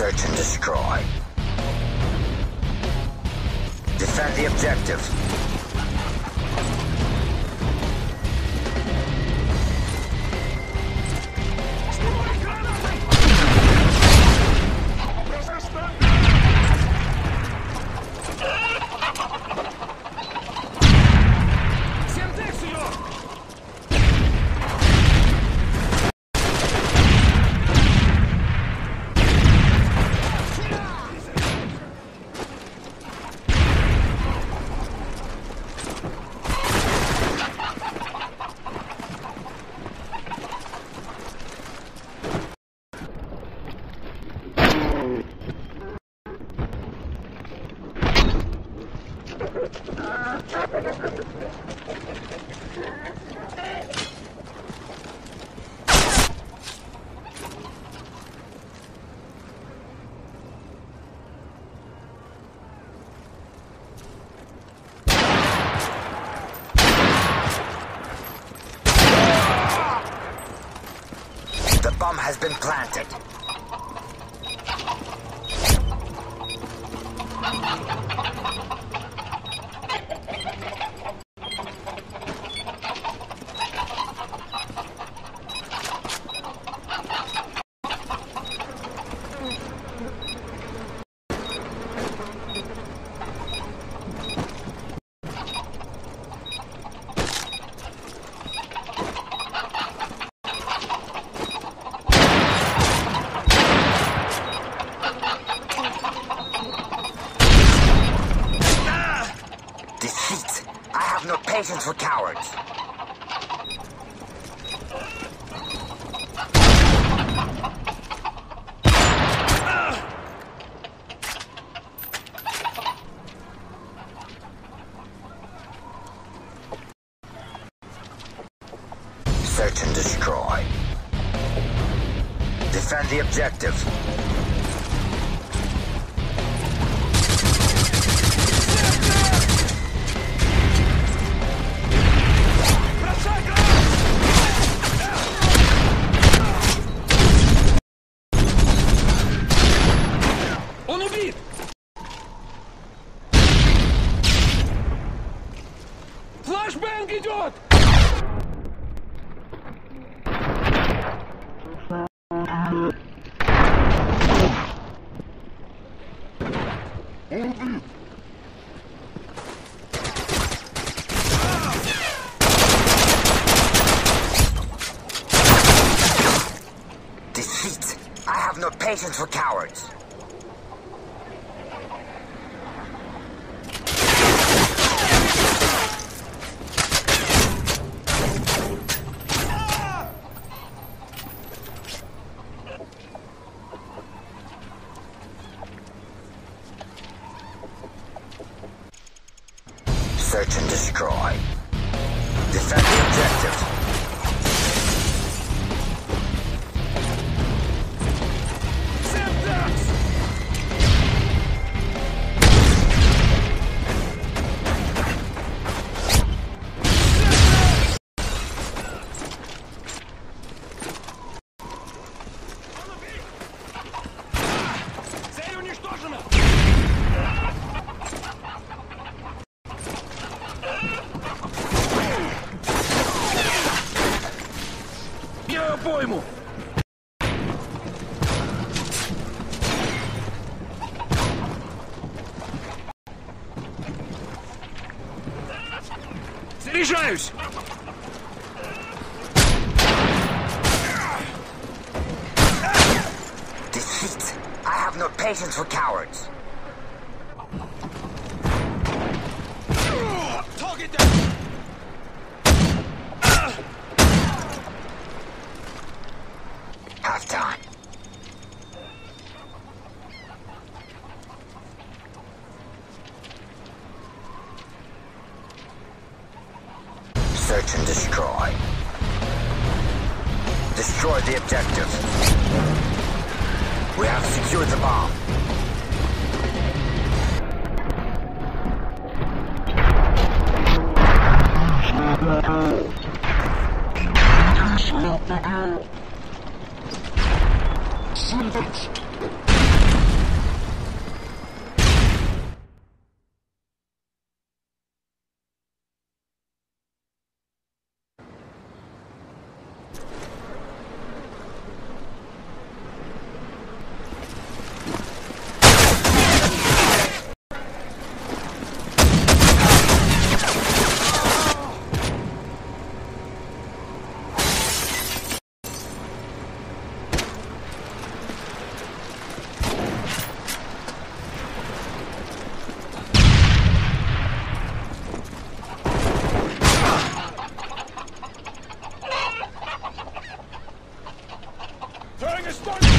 Search and destroy. Defend the objective. The bomb has been planted. Defeat! I have no patience for cowards. Search and destroy. Defend the objective. Он убит! Флэшбэнг идет! Defeat! I have no patience for cowards. Search and destroy. Defend the objective. Цель уничтожена! Я пойму! Заряжаюсь! Defeat! I have no patience for cowards. Target down! Half time. Search and destroy. Destroy the objective. We have secured the bomb. Используй!